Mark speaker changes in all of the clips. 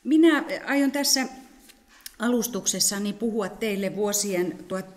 Speaker 1: Minä aion tässä alustuksessani puhua teille vuosien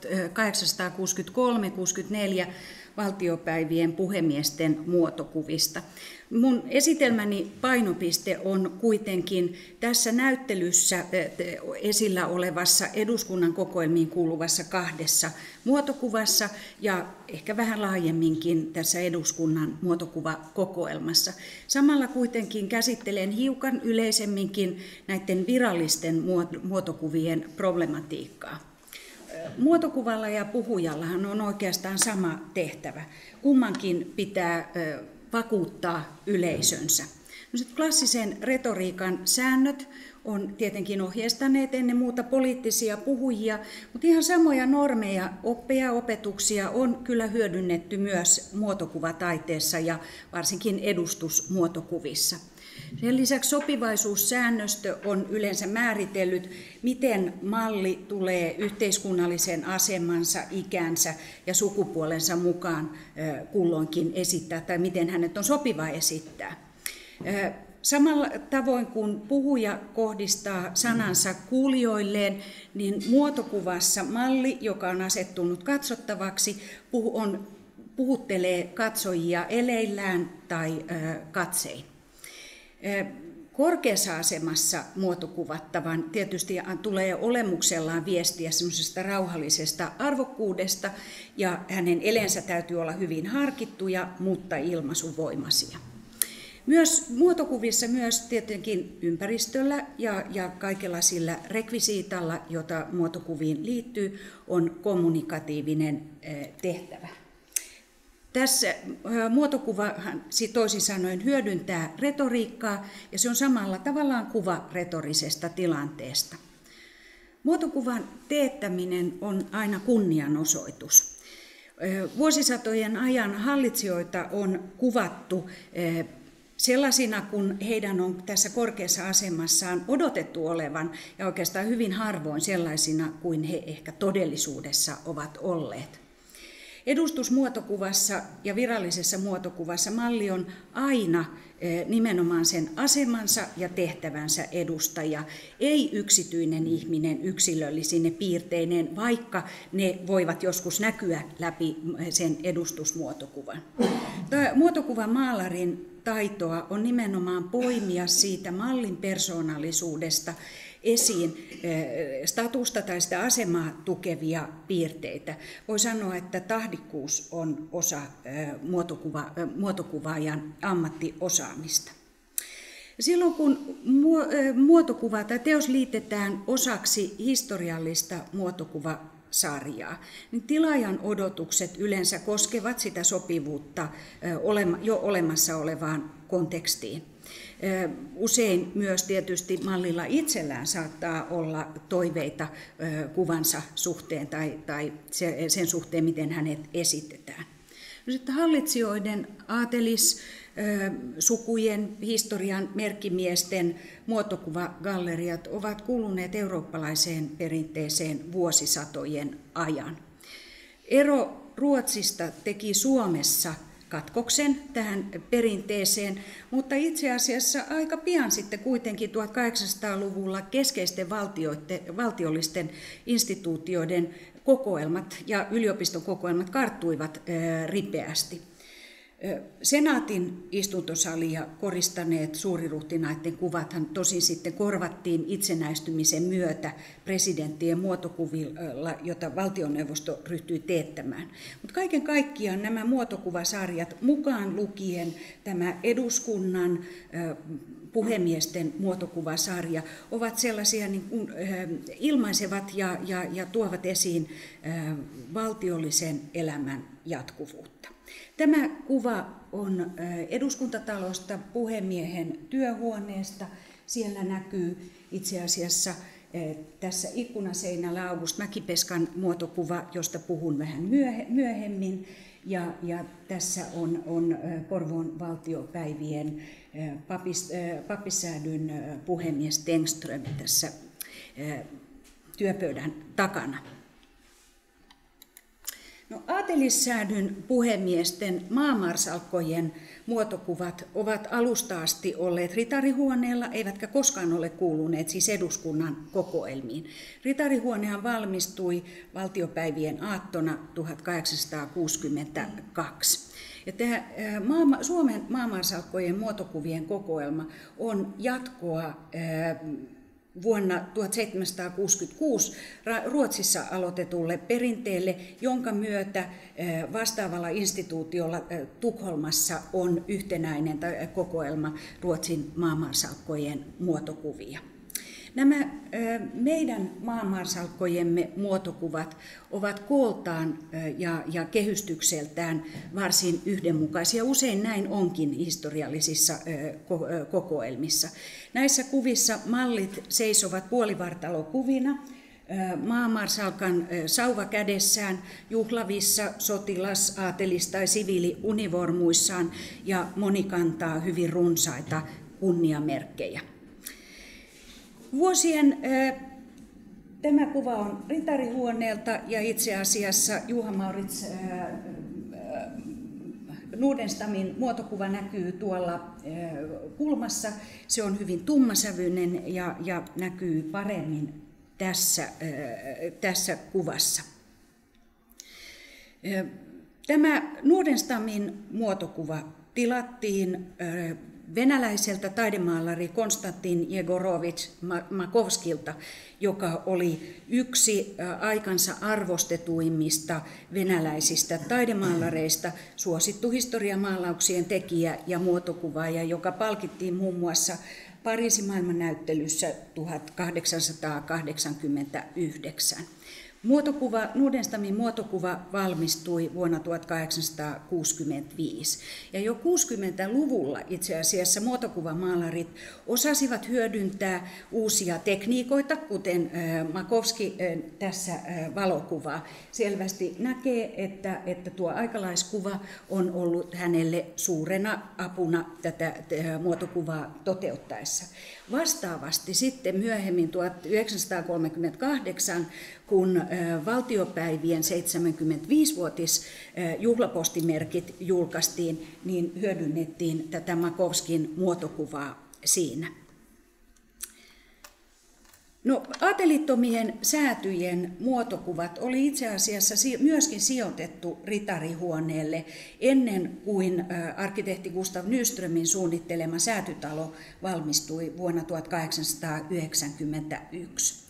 Speaker 1: 1863-64 valtiopäivien puhemiesten muotokuvista. Mun esitelmäni painopiste on kuitenkin tässä näyttelyssä esillä olevassa eduskunnan kokoelmiin kuuluvassa 2 muotokuvassa ja ehkä vähän laajemminkin tässä eduskunnan muotokuvakokoelmassa. Samalla kuitenkin käsittelen hiukan yleisemminkin näiden virallisten muotokuvien problematiikkaa. Muotokuvalla ja puhujallahan on oikeastaan sama tehtävä. Kummankin pitää vakuuttaa yleisönsä. No sit klassisen retoriikan säännöt on tietenkin ohjeistaneet ennen muuta poliittisia puhujia, mutta ihan samoja normeja, oppeja, opetuksia on kyllä hyödynnetty myös muotokuvataiteessa ja varsinkin edustusmuotokuvissa. Sen lisäksi sopivaisuussäännöstö on yleensä määritellyt, miten malli tulee yhteiskunnallisen asemansa, ikänsä ja sukupuolensa mukaan kulloinkin esittää, tai miten hänet on sopiva esittää. Samalla tavoin kuin puhuja kohdistaa sanansa kuulijoilleen, niin muotokuvassa malli, joka on asettunut katsottavaksi, puhuttelee katsojia eleillään tai katsein. Korkeassa asemassa muotokuvattavan tietysti tulee olemuksellaan viestiä semmoisesta rauhallisesta arvokkuudesta, ja hänen eleensä täytyy olla hyvin harkittuja, mutta ilmaisuvoimaisia. Myös muotokuvissa myös tietenkin ympäristöllä ja kaikella sillä rekvisiitalla, jota muotokuviin liittyy, on kommunikatiivinen tehtävä. Tässä muotokuva toisin sanoen hyödyntää retoriikkaa, ja se on samalla tavallaan kuva retorisesta tilanteesta. Muotokuvan teettäminen on aina kunnianosoitus. Vuosisatojen ajan hallitsijoita on kuvattu sellaisina, kun heidän on tässä korkeassa asemassaan odotettu olevan, ja oikeastaan hyvin harvoin sellaisina kuin he ehkä todellisuudessa ovat olleet. Edustusmuotokuvassa ja virallisessa muotokuvassa malli on aina nimenomaan sen asemansa ja tehtävänsä edustaja, ei yksityinen ihminen yksilöllisine piirteineen, vaikka ne voivat joskus näkyä läpi sen edustusmuotokuvan. Muotokuvamaalarin taitoa on nimenomaan poimia siitä mallin persoonallisuudesta esiin statusta tai sitä asemaa tukevia piirteitä. Voi sanoa, että tahdikkuus on osa muotokuvaajan ammattiosaamista. Silloin kun muotokuva tai teos liitetään osaksi historiallista muotokuvasarjaa, niin tilaajan odotukset yleensä koskevat sitä sopivuutta jo olemassa olevaan kontekstiin. Usein myös tietysti mallilla itsellään saattaa olla toiveita kuvansa suhteen tai sen suhteen, miten hänet esitetään. No sitten hallitsijoiden, aatelissukujen, historian merkkimiesten muotokuvagalleriat ovat kuuluneet eurooppalaiseen perinteeseen vuosisatojen ajan. Ero Ruotsista teki Suomessa katkoksen tähän perinteeseen, mutta itse asiassa aika pian sitten kuitenkin 1800-luvulla keskeisten valtiollisten instituutioiden kokoelmat ja yliopiston kokoelmat karttuivat ripeästi. Senaatin istuntosalia koristaneet suuriruhtinaiden kuvathan tosin sitten korvattiin itsenäistymisen myötä presidenttien muotokuvilla, jota valtioneuvosto ryhtyi teettämään. Mutta kaiken kaikkiaan nämä muotokuvasarjat, mukaan lukien tämä eduskunnan puhemiesten muotokuvasarja, ovat sellaisia niin kuin, ilmaisevat ja tuovat esiin valtiollisen elämän jatkuvuutta. Tämä kuva on eduskuntatalosta puhemiehen työhuoneesta. Siellä näkyy itse asiassa tässä ikkunaseinällä August Mäkipeskan muotokuva, josta puhun vähän myöhemmin. Ja tässä on Porvoon valtiopäivien pappissäädyn puhemies Tengström tässä työpöydän takana. No, aatelissäädyn puhemiesten maamarsalkkojen muotokuvat ovat alusta asti olleet ritarihuoneella, eivätkä koskaan ole kuuluneet siis eduskunnan kokoelmiin. Ritarihuonehan valmistui valtiopäivien aattona 1862. Ja tämä Suomen maamarsalkkojen muotokuvien kokoelma on jatkoa vuonna 1766 Ruotsissa aloitetulle perinteelle, jonka myötä vastaavalla instituutiolla Tukholmassa on yhtenäinen kokoelma Ruotsin maamarsalkkojen muotokuvia. Nämä meidän maamarsalkkojemme muotokuvat ovat kooltaan ja kehystykseltään varsin yhdenmukaisia. Usein näin onkin historiallisissa kokoelmissa. Näissä kuvissa mallit seisovat puolivartalokuvina, maamarsalkan sauva kädessään, juhlavissa sotilas-, aatelis- tai siviiliunivormuissaan, ja moni kantaa hyvin runsaita kunniamerkkejä. Tämä kuva on ritarihuoneelta, ja itse asiassa Juha Maurits Nordenstammin muotokuva näkyy tuolla kulmassa. Se on hyvin tummasävyinen ja näkyy paremmin tässä kuvassa. Tämä Nordenstammin muotokuva tilattiin venäläiseltä taidemaalari Konstantin Jegorovich Makovskilta, joka oli yksi aikansa arvostetuimmista venäläisistä taidemaalareista, suosittu historiamaalauksien tekijä ja muotokuvaaja, joka palkittiin muun muassa Pariisin maailmannäyttelyssä 1889. Nordenstammin muotokuva valmistui vuonna 1865. Ja jo 60-luvulla itse asiassa muotokuvamaalarit osasivat hyödyntää uusia tekniikoita, kuten Makovski tässä valokuvaa. Selvästi näkee, että tuo aikalaiskuva on ollut hänelle suurena apuna tätä muotokuvaa toteuttaessa. Vastaavasti sitten myöhemmin 1938, kun valtiopäivien 75-vuotis juhlapostimerkit julkaistiin, niin hyödynnettiin tätä Makovskin muotokuvaa siinä. No, aatelittomien säätyjen muotokuvat oli itse asiassa myöskin sijoitettu ritarihuoneelle ennen kuin arkkitehti Gustav Nyströmin suunnittelema säätytalo valmistui vuonna 1891.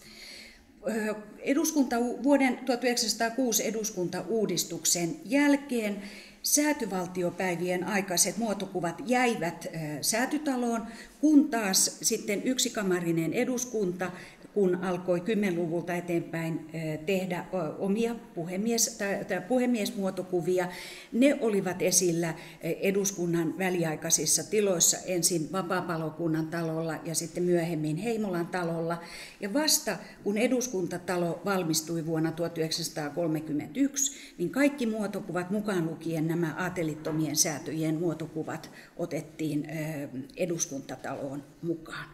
Speaker 1: Vuoden 1906 eduskuntauudistuksen jälkeen säätyvaltiopäivien aikaiset muotokuvat jäivät säätytaloon, kun taas sitten yksikamarinen eduskunta, kun alkoi 10-luvulta eteenpäin tehdä omia puhemiesmuotokuvia, ne olivat esillä eduskunnan väliaikaisissa tiloissa, ensin Vapaapalokunnan talolla ja sitten myöhemmin Heimolan talolla. Ja vasta kun eduskuntatalo valmistui vuonna 1931, niin kaikki muotokuvat, mukaan lukien nämä aatelittomien säätyjen muotokuvat, otettiin eduskuntataloon mukaan.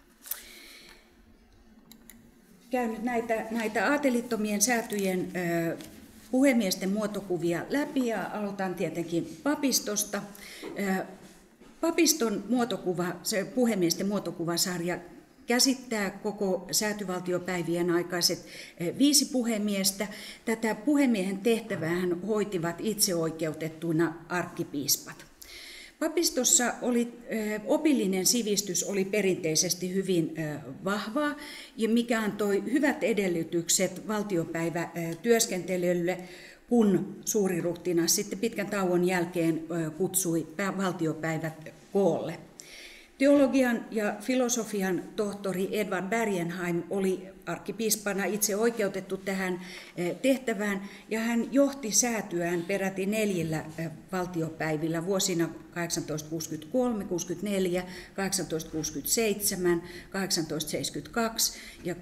Speaker 1: Käyn nyt näitä aatelittomien säätyjen puhemiesten muotokuvia läpi ja aloitan tietenkin papistosta. Papiston muotokuva, se puhemiesten muotokuvasarja, käsittää koko säätyvaltiopäivien aikaiset 5 puhemiestä. Tätä puhemiehen tehtäväähän hoitivat itseoikeutettuina arkkipiispat. Papistossa opillinen sivistys oli perinteisesti hyvin vahvaa, ja mikä antoi hyvät edellytykset valtiopäivätyöskentelylle, kun suuriruhtinas sitten pitkän tauon jälkeen kutsui valtiopäivät koolle. Teologian ja filosofian tohtori Edvard Bergenheim oli arkkipiispana itse oikeutettu tähän tehtävään, ja hän johti säätyään peräti 4 valtiopäivillä vuosina 1863, 1864, 1867, 1872 ja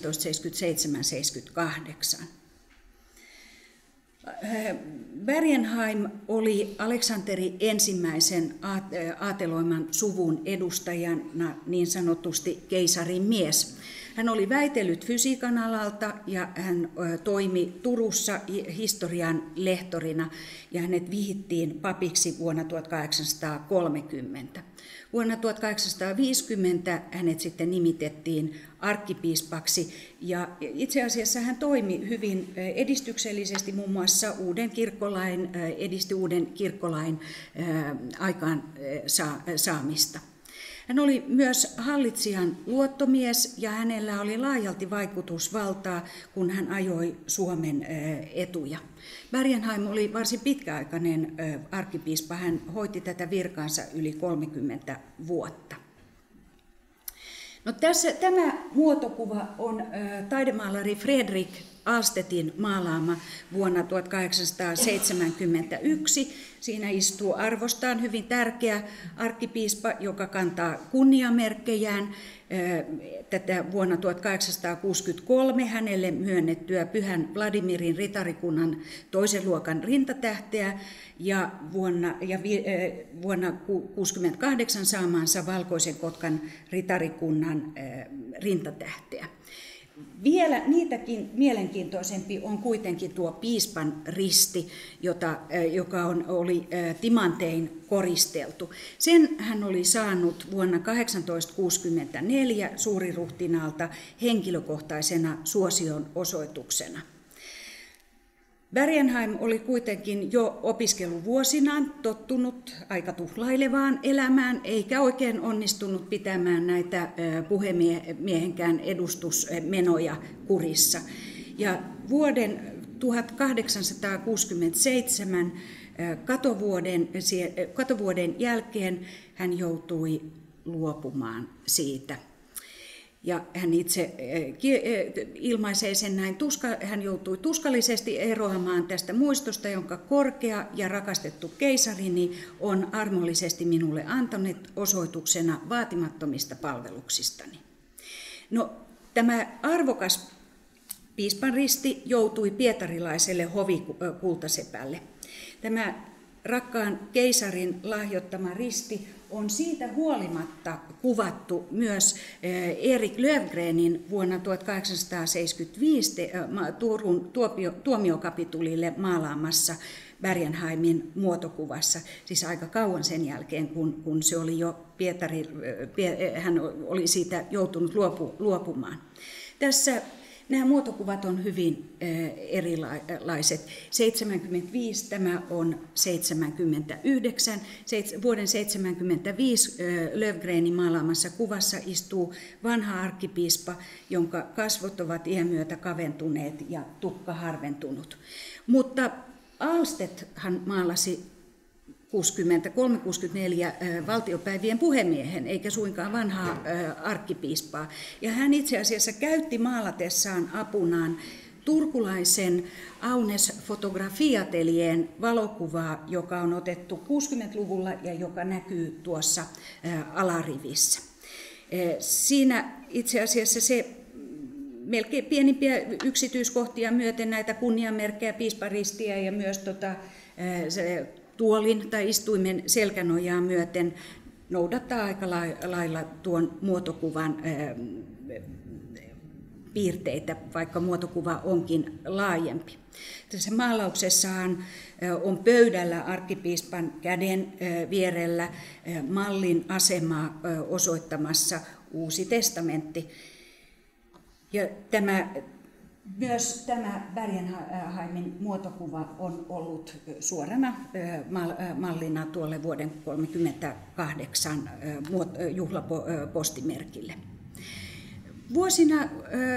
Speaker 1: 1877-78. Bergenheim oli Aleksanteri ensimmäisen aateloiman suvun edustajana niin sanotusti keisarin mies. Hän oli väitellyt fysiikan alalta ja hän toimi Turussa historian lehtorina ja hänet vihittiin papiksi vuonna 1830. Vuonna 1850 hänet sitten nimitettiin arkkipiispaksi ja itse asiassa hän toimi hyvin edistyksellisesti muun muassa edisti uuden kirkkolain aikaan saamista. Hän oli myös hallitsijan luottomies ja hänellä oli laajalti vaikutusvaltaa, kun hän ajoi Suomen etuja. Bergenheim oli varsin pitkäaikainen arkkipiispa. Hän hoiti tätä virkaansa yli 30 vuotta. No tämä muotokuva on taidemaalari Fredrik Ahlstedtin maalaama vuonna 1871. Siinä istuu arvostaan hyvin tärkeä arkkipiispa, joka kantaa kunniamerkkejään. Tätä vuonna 1863 hänelle myönnettyä Pyhän Vladimirin ritarikunnan toisen luokan rintatähteä ja vuonna 1968 saamaansa Valkoisen Kotkan ritarikunnan rintatähteä. Vielä niitäkin mielenkiintoisempi on kuitenkin tuo piispan risti, joka oli timantein koristeltu. Sen hän oli saanut vuonna 1864 suuriruhtinaalta henkilökohtaisena suosion osoituksena. Bergenheim oli kuitenkin jo opiskeluvuosinaan tottunut aika tuhlailevaan elämään, eikä oikein onnistunut pitämään näitä puhemiehenkään edustusmenoja kurissa. Ja vuoden 1867 katovuoden jälkeen hän joutui luopumaan siitä. Ja hän itse ilmaisee sen näin, hän joutui tuskallisesti eroamaan tästä muistosta, jonka korkea ja rakastettu keisarini on armollisesti minulle antanut osoituksena vaatimattomista palveluksistani. No, tämä arvokas piispanristi joutui pietarilaiselle hovikultasepälle. Tämä rakkaan keisarin lahjoittama risti on siitä huolimatta kuvattu myös Erik Löfgrenin vuonna 1875 Turun tuomiokapitulille maalaamassa Bergenheimin muotokuvassa, siis aika kauan sen jälkeen, kun se oli jo hän oli siitä joutunut luopumaan. Tässä nämä muotokuvat on hyvin erilaiset. 75 tämä on 79. Vuoden 75 Löfgrenin maalaamassa kuvassa istuu vanha arkkipiispa, jonka kasvot ovat iän myötä kaventuneet ja tukka harventunut. Mutta Ahlstedthan maalasi 63-64 valtiopäivien puhemiehen, eikä suinkaan vanhaa arkkipiispaa. Ja hän itse asiassa käytti maalatessaan apunaan turkulaisen Aunes Fotografiateljeen valokuvaa, joka on otettu 60-luvulla ja joka näkyy tuossa alarivissä. Siinä itse asiassa se melkein pienimpiä yksityiskohtia myöten näitä kunniamerkkejä, piisparistiä ja myös se tuolin tai istuimen selkänojaa myöten noudattaa aika lailla tuon muotokuvan piirteitä, vaikka muotokuva onkin laajempi. Tässä maalauksessahan on pöydällä arkkipiispan käden vierellä mallin asemaa osoittamassa Uusi testamentti. Ja myös tämä Bergenheimin muotokuva on ollut suorana mallina tuolle vuoden 1938 juhlapostimerkille. Vuosina 1863-64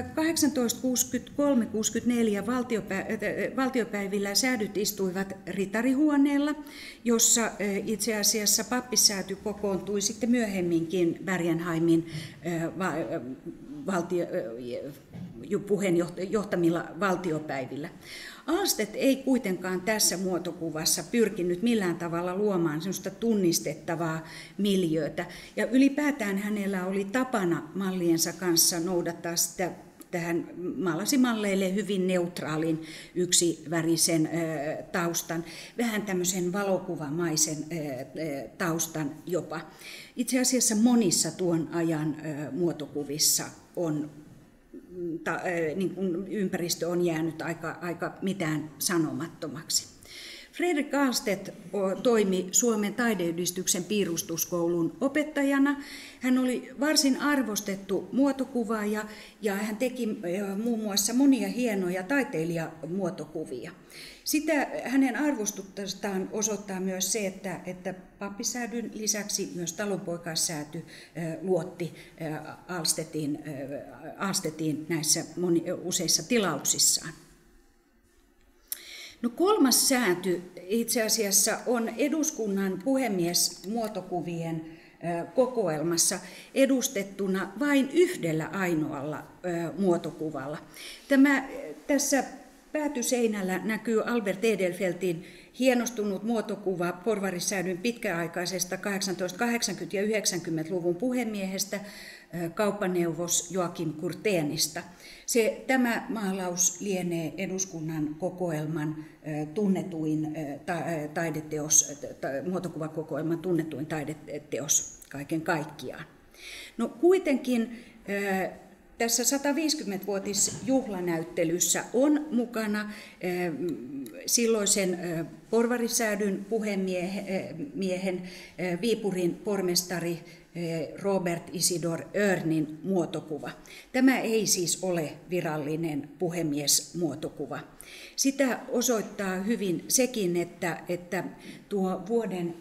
Speaker 1: valtiopäivillä säädyt istuivat ritarihuoneella, jossa itse asiassa pappissääty kokoontui sitten myöhemminkin Bergenheimin johtamilla valtiopäivillä. Ahlstedt ei kuitenkaan tässä muotokuvassa pyrkinyt millään tavalla luomaan sellaista tunnistettavaa miljöötä. Ja ylipäätään hänellä oli tapana malliensa kanssa noudattaa sitä tähän maalasimalleille hyvin neutraalin yksivärisen taustan, vähän tämmöisen valokuvamaisen taustan jopa. Itse asiassa monissa tuon ajan muotokuvissa on niin kuin ympäristö on jäänyt aika mitään sanomattomaksi. Fredrik Ahlstedt toimi Suomen taideyhdistyksen piirustuskoulun opettajana. Hän oli varsin arvostettu muotokuvaaja ja hän teki muun muassa monia hienoja taiteilijamuotokuvia. Sitä hänen arvostustaan osoittaa myös se, että pappisäädyn lisäksi myös talonpoikaissääty luotti Ahlstedtiin näissä useissa tilauksissaan. No, kolmas sääty itse asiassa on eduskunnan puhemiesmuotokuvien kokoelmassa edustettuna vain yhdellä ainoalla muotokuvalla. Tässä päätyseinällä näkyy Albert Edelfeltin hienostunut muotokuva porvarissäädyn pitkäaikaisesta 1880- ja 90-luvun puhemiehestä, kauppaneuvos Joakim Kurténista. Tämä maalaus lienee eduskunnan kokoelman tunnetuin taideteos, muotokuvakokoelman tunnetuin taideteos kaiken kaikkiaan. No, kuitenkin tässä 150-vuotisjuhlanäyttelyssä on mukana silloisen porvarissäädyn puhemiehen Viipurin pormestari Robert Isidor Örnin muotokuva. Tämä ei siis ole virallinen puhemiesmuotokuva. Sitä osoittaa hyvin sekin, että tuo vuoden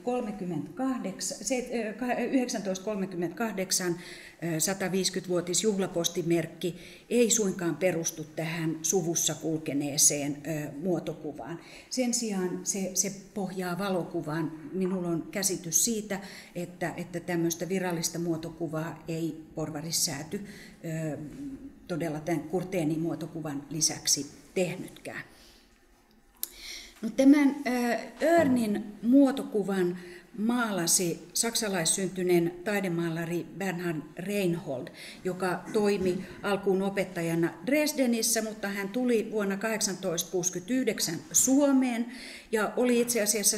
Speaker 1: 1938 150-vuotisjuhlapostimerkki ei suinkaan perustu tähän suvussa kulkeneeseen muotokuvaan. Sen sijaan se pohjaa valokuvaan. Minulla on käsitys siitä, että tämmöistä virallista muotokuvaa ei porvarissääty todella tämän Kurténin muotokuvan lisäksi tehnytkään. No, tämän Örnin muotokuvan maalasi saksalaissyntyneen taidemaalari Bernhard Reinhold, joka toimi alkuun opettajana Dresdenissä, mutta hän tuli vuonna 1869 Suomeen ja oli itse asiassa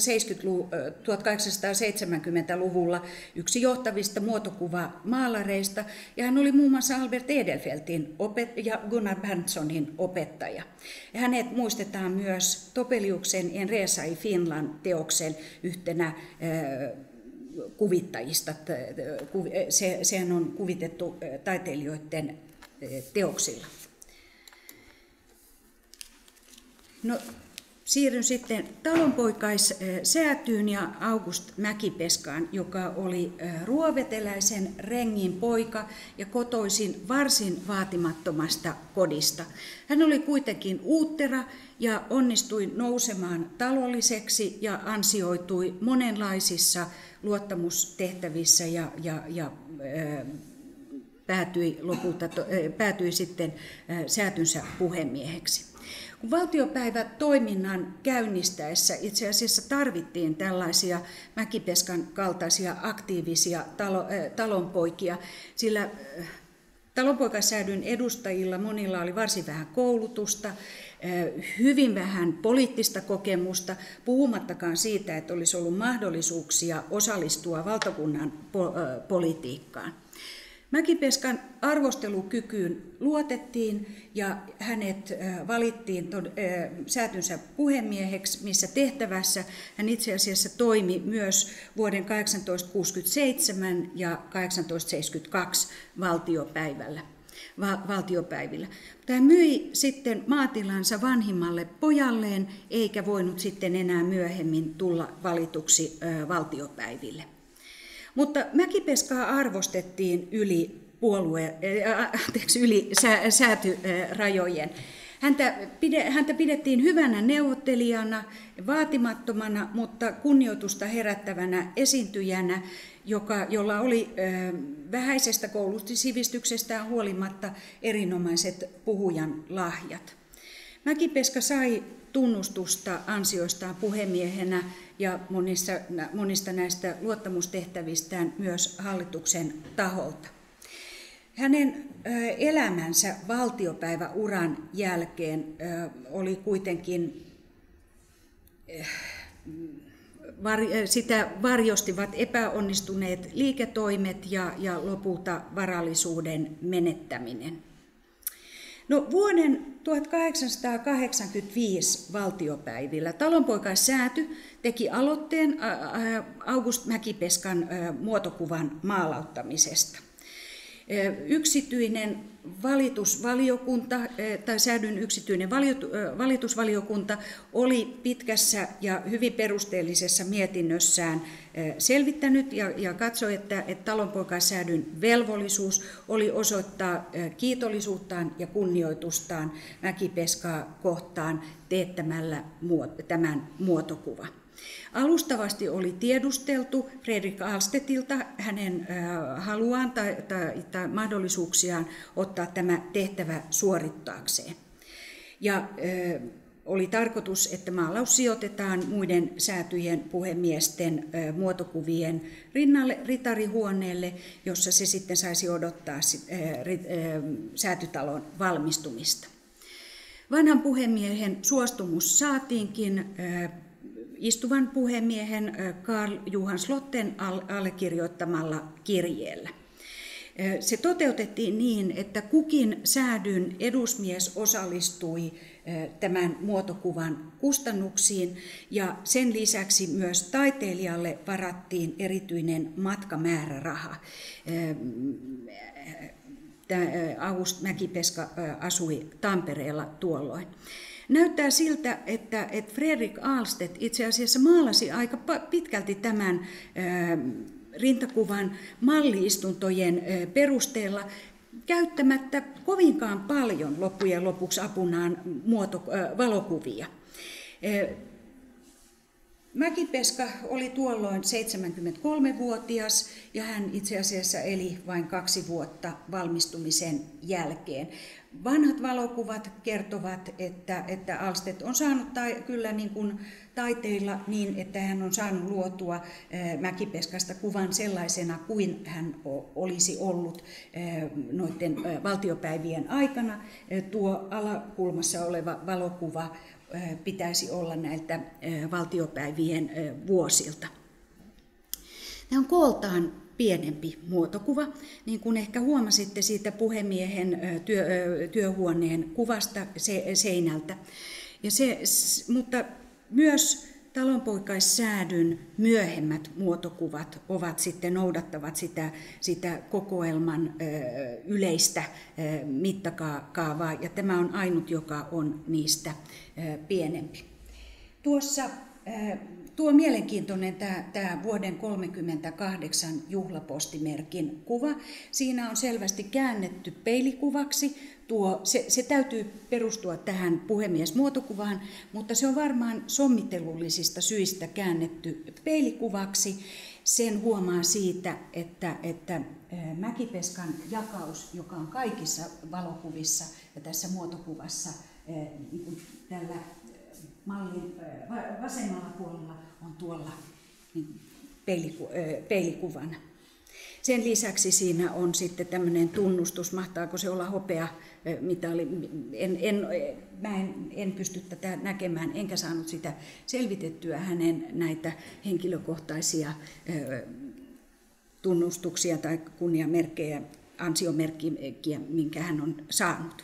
Speaker 1: 1870-luvulla yksi johtavista muotokuvamaalareista, ja hän oli muun muassa Albert Edelfeltin ja Gunnar Berntssonin opettaja. Ja hänet muistetaan myös Topeliuksen En resa i Finland -teoksen yhtenä kuvittajista. Sehän on kuvitettu taiteilijoiden teoksilla. No, siirryn sitten talonpoikaissäätyyn ja August Mäkipeskaan, joka oli ruoveteläisen rengin poika ja kotoisin varsin vaatimattomasta kodista. Hän oli kuitenkin uuttera ja onnistui nousemaan talolliseksi ja ansioitui monenlaisissa luottamustehtävissä ja päätyi sitten säätynsä puhemieheksi. Kun valtiopäivätoiminnan käynnistäessä itse asiassa tarvittiin tällaisia Mäkipeskan kaltaisia aktiivisia talonpoikia, sillä talonpoikaissäädyn edustajilla monilla oli varsin vähän koulutusta, hyvin vähän poliittista kokemusta, puhumattakaan siitä, että olisi ollut mahdollisuuksia osallistua valtakunnan politiikkaan. Mäkipeskan arvostelukykyyn luotettiin ja hänet valittiin säätynsä puhemieheksi, missä tehtävässä hän itse asiassa toimi myös vuoden 1867 ja 1872 valtiopäivillä. Hän myi sitten maatilansa vanhimmalle pojalleen, eikä voinut sitten enää myöhemmin tulla valituksi valtiopäiville. Mutta Mäkipeskaa arvostettiin yli säätyrajojen. Häntä pidettiin hyvänä neuvottelijana, vaatimattomana, mutta kunnioitusta herättävänä esiintyjänä, jolla oli vähäisestä koulutussivistyksestään huolimatta erinomaiset puhujan lahjat. Mäkipeska sai tunnustusta ansioistaan puhemiehenä ja monista näistä luottamustehtävistään myös hallituksen taholta. Hänen elämänsä valtiopäiväuran jälkeen oli kuitenkin, sitä varjostivat epäonnistuneet liiketoimet ja lopulta varallisuuden menettäminen. No, vuoden 1885 valtiopäivillä talonpoikaissääty teki aloitteen August Mäkipeskan muotokuvan maalauttamisesta. Yksityinen valitusvaliokunta tai säädyn yksityinen valitusvaliokunta oli pitkässä ja hyvin perusteellisessa mietinnössään selvittänyt ja katsoi, että talonpoikaissäädyn velvollisuus oli osoittaa kiitollisuuttaan ja kunnioitustaan Mäkipeskaa kohtaan teettämällä tämän muotokuva. Alustavasti oli tiedusteltu Fredrik Ahlstedtilta hänen haluaan tai mahdollisuuksiaan ottaa tämä tehtävä suorittaakseen. Ja oli tarkoitus, että maalaus sijoitetaan muiden säätyjen puhemiesten muotokuvien rinnalle ritarihuoneelle, jossa se sitten saisi odottaa säätytalon valmistumista. Vanhan puhemiehen suostumus saatiinkin istuvan puhemiehen Carl Johan Slotten allekirjoittamalla kirjeellä. Se toteutettiin niin, että kukin säädyn edusmies osallistui tämän muotokuvan kustannuksiin ja sen lisäksi myös taiteilijalle varattiin erityinen matkamääräraha. August Mäkipeska asui Tampereella tuolloin. Näyttää siltä, että Fredrik Ahlstedt itse asiassa maalasi aika pitkälti tämän rintakuvan malliistuntojen perusteella käyttämättä kovinkaan paljon loppujen lopuksi apunaan valokuvia. Mäkipeska oli tuolloin 73-vuotias ja hän itse asiassa eli vain 2 vuotta valmistumisen jälkeen. Vanhat valokuvat kertovat, että Ahlstedt on saanut kyllä niin kuin taiteilla niin, että hän on saanut luotua Mäkipeskasta kuvan sellaisena kuin hän olisi ollut noiden valtiopäivien aikana. Tuo alakulmassa oleva valokuva pitäisi olla näiltä valtiopäivien vuosilta. Tämä on kooltaan pienempi muotokuva, niin kuin ehkä huomasitte siitä puhemiehen työhuoneen kuvasta seinältä. Mutta myös talonpoikaissäädyn myöhemmät muotokuvat noudattavat sitä kokoelman yleistä mittakaavaa, ja tämä on ainut, joka on niistä pienempi. Tuo on mielenkiintoinen tämä vuoden 1938 juhlapostimerkin kuva. Siinä on selvästi käännetty peilikuvaksi. Se täytyy perustua tähän puhemiesmuotokuvaan, mutta se on varmaan sommittelullisista syistä käännetty peilikuvaksi. Sen huomaa siitä, että Mäkipeskan jakaus, joka on kaikissa valokuvissa ja tässä muotokuvassa niin tällä mallin vasemmalla puolella on tuolla peilikuvana. Sen lisäksi siinä on sitten tämmöinen tunnustus, mahtaako se olla hopeamitali, en pysty tätä näkemään, enkä saanut sitä selvitettyä hänen näitä henkilökohtaisia tunnustuksia tai kunniamerkkejä, ansiomerkkiä, minkä hän on saanut.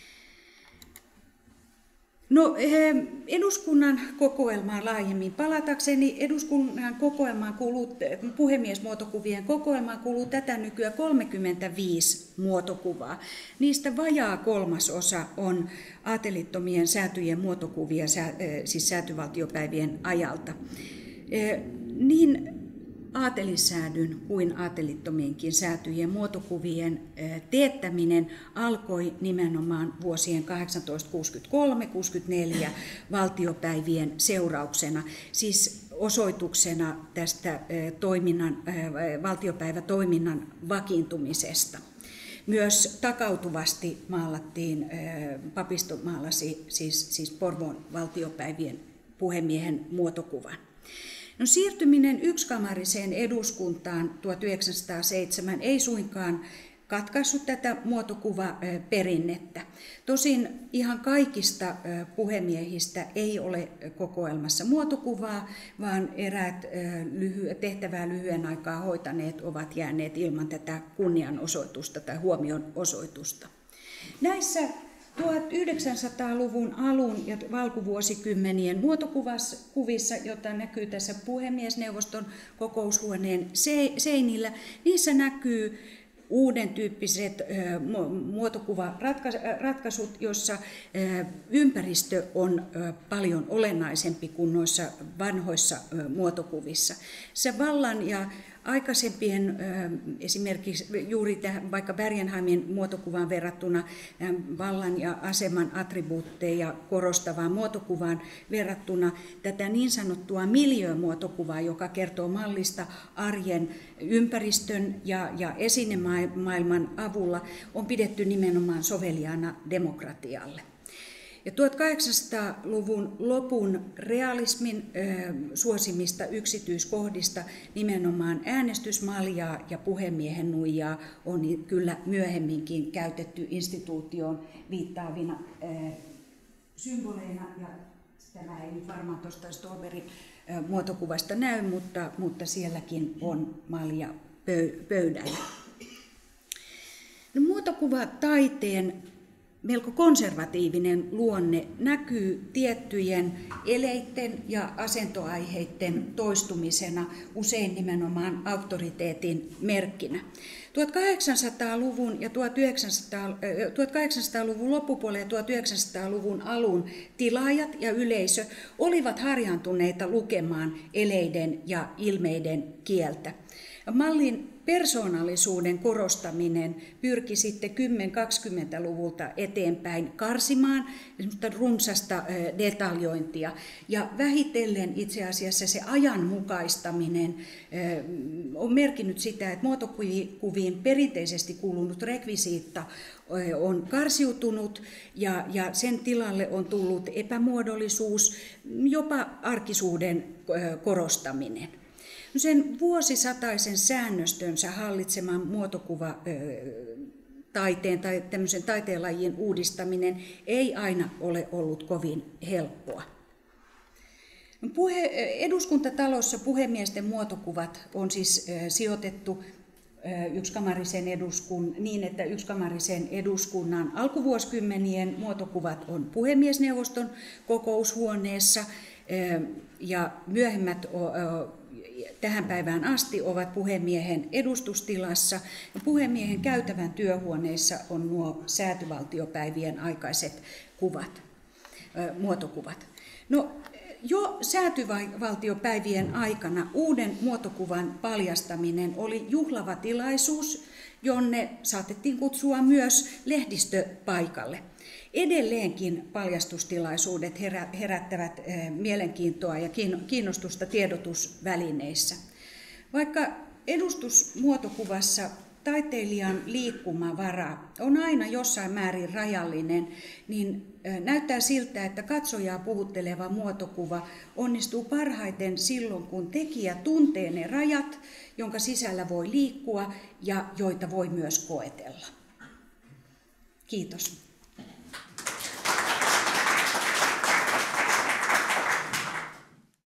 Speaker 1: No, eduskunnan kokoelmaan laajemmin palatakseni. Eduskunnan kokoelmaan puhemiesmuotokuvien kokoelmaan kuuluu tätä nykyään 35 muotokuvaa. Niistä vajaa 1/3 on aatelittomien säätyjen muotokuvia, siis säätyvaltiopäivien ajalta. Niin aatelissäädyn kuin aatelittomienkin säätyjen muotokuvien teettäminen alkoi nimenomaan vuosien 1863-64 valtiopäivien seurauksena, siis osoituksena tästä valtiopäivätoiminnan vakiintumisesta. Myös takautuvasti maalattiin, papisto maalasi siis Porvoon valtiopäivien puhemiehen muotokuvan. No, siirtyminen yksikammariseen eduskuntaan 1907 ei suinkaan katkaissut tätä muotokuvaperinnettä. Tosin ihan kaikista puhemiehistä ei ole kokoelmassa muotokuvaa, vaan eräät tehtävää lyhyen aikaa hoitaneet ovat jääneet ilman tätä kunnianosoitusta tai huomionosoitusta. Näissä 1900-luvun alun ja alkuvuosikymmenien muotokuvissa, jota näkyy tässä puhemiesneuvoston kokoushuoneen seinillä, niissä näkyy uuden tyyppiset muotokuvaratkaisut, joissa ympäristö on paljon olennaisempi kuin noissa vanhoissa muotokuvissa. Se vallan ja aikaisempien, esimerkiksi juuri tähän vaikka Bergenheimin muotokuvaan verrattuna vallan ja aseman attribuutteja korostavaan muotokuvaan verrattuna tätä niin sanottua miljömuotokuvaa, joka kertoo mallista arjen, ympäristön ja esinemaailman avulla, on pidetty nimenomaan soveliaana demokratialle. Ja 1800-luvun lopun realismin suosimista yksityiskohdista, nimenomaan äänestysmaljaa ja puhemiehen nuijaa, on kyllä myöhemminkin käytetty instituutioon viittaavina symboleina. Ja tämä ei nyt varmaan tuosta Stolberin muotokuvasta näy, mutta sielläkin on malja pöydällä. No, muotokuvataiteen melko konservatiivinen luonne näkyy tiettyjen eleitten ja asentoaiheiden toistumisena, usein nimenomaan auktoriteetin merkkinä. 1800-luvun ja 1800-luvun loppupuolen ja 1900-luvun alun tilaajat ja yleisö olivat harjaantuneita lukemaan eleiden ja ilmeiden kieltä. Mallin persoonallisuuden korostaminen pyrki sitten 10-20-luvulta eteenpäin karsimaan runsasta detaljointia. Ja vähitellen itse asiassa se ajanmukaistaminen on merkinnyt sitä, että muotokuviin perinteisesti kuulunut rekvisiitta on karsiutunut ja sen tilalle on tullut epämuodollisuus, jopa arkisuuden korostaminen. Sen vuosisataisen säännöstönsä hallitseman muotokuvataiteen tai tämmöisen taiteenlajin uudistaminen ei aina ole ollut kovin helppoa. Eduskuntatalossa puhemiesten muotokuvat on siis sijoitettu niin, että yksikamarisen eduskunnan alkuvuosikymmenien muotokuvat on puhemiesneuvoston kokoushuoneessa ja myöhemmät tähän päivään asti ovat puhemiehen edustustilassa. Ja puhemiehen käytävän työhuoneissa on nuo säätyvaltiopäivien aikaiset muotokuvat. No, jo säätyvaltiopäivien aikana uuden muotokuvan paljastaminen oli juhlava tilaisuus, jonne saatettiin kutsua myös lehdistö paikalle. Edelleenkin paljastustilaisuudet herättävät mielenkiintoa ja kiinnostusta tiedotusvälineissä. Vaikka edustusmuotokuvassa taiteilijan liikkumavara on aina jossain määrin rajallinen, niin näyttää siltä, että katsojaa puhutteleva muotokuva onnistuu parhaiten silloin, kun tekijä tuntee ne rajat, jonka sisällä voi liikkua ja joita voi myös koetella. Kiitos.